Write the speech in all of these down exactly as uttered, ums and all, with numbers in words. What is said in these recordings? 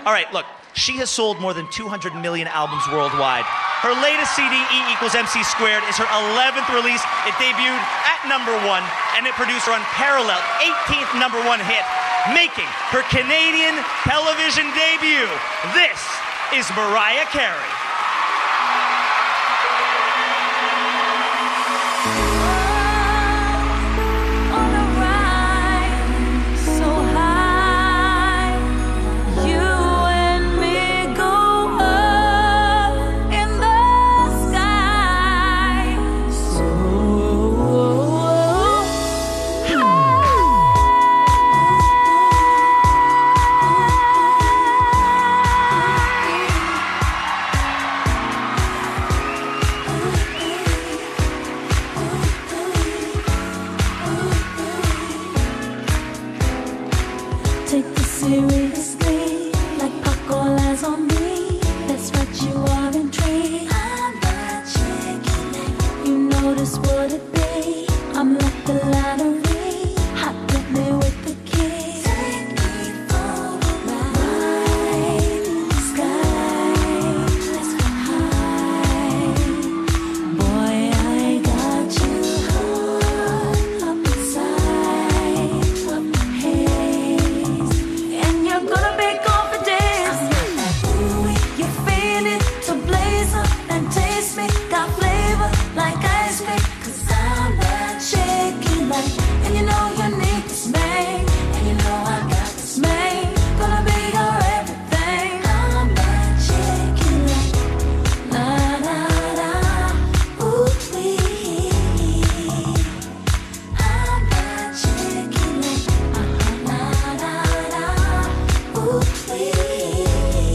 All right, look, she has sold more than two hundred million albums worldwide. Her latest C D, E equals M C squared, is her eleventh release. It debuted at number one, and it produced her unparalleled eighteenth number one hit, making her Canadian television debut. This is Mariah Carey. Take this seriously, like Paco all eyes on me. That's what you are, intrigued. I'm not checking. You notice what it be. I'm like the lottery. Hot with me with the key. Take me for a ride in the sky. Let's go high. Boy, I got you hooked up inside of my head. And you're gonna be confident. I'm like that ooey, you feel it to blaze up and taste me. Got flavor like ice cream, cause I'm that shaky like. And you know you need this man, and you know I got this man. Gonna be your everything. I'm that shaky like. La la la, ooh wee. I'm that shaky like. La la la, ooh wee.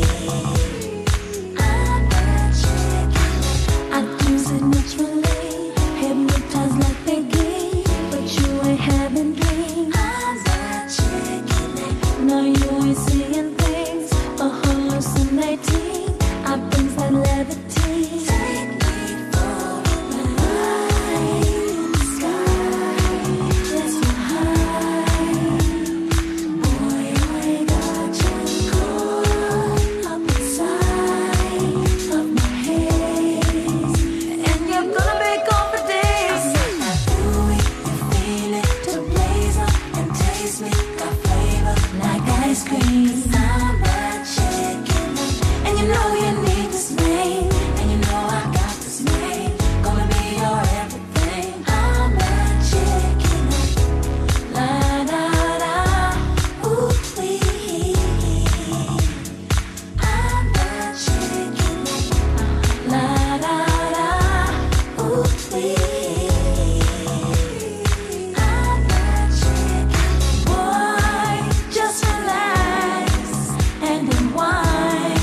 I'm that shaky like. I use it naturally, hypnotized like Peggy, but you ain't having dreams. I'm that shaky like. No, you ain't seeing things or hallucinating. I brings that levity. Take me for a ride in the sky. Let's go high. Boy, I got you caught up inside of my head. And you're gonna be confident. I'm like that ooey, you feel it to blaze up and taste me. Got flavor like ice cream. Cause I'm that shaky like. And you know you need this man, and you know I got this man. Gonna be your everything. I'm that shaky like. La la la, ooh wee. I'm that shaky like. La la la, ooh wee. I'm that shaky. Boy, just relax and unwind.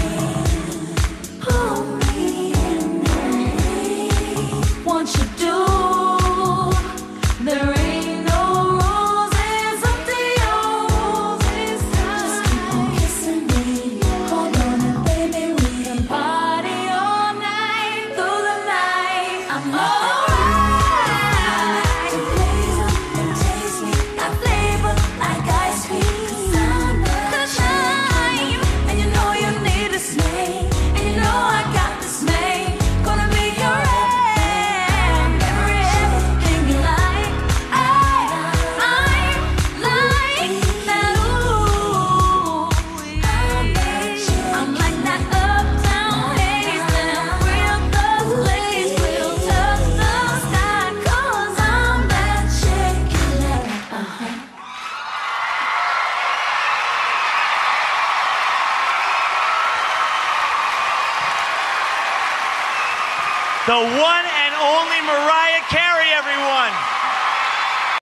Hold me and I want you do. There ain't no rules, it's up to you. Just keep on kissing me. Hold on and baby, we can party all night through the night. I'm alright. To blaze up and taste me. Got flavor like ice cream. Cause I'm that shaky. And you know you need this man. And you know I got this man. Gonna be your everything. Every everything you like. I, I'm like that ooh. I'm like that uptown haze. Them real thugs blaze. We'll touch the sky. Cause I'm that shaky like. Uh-huh. The one and only Mariah Carey, everyone.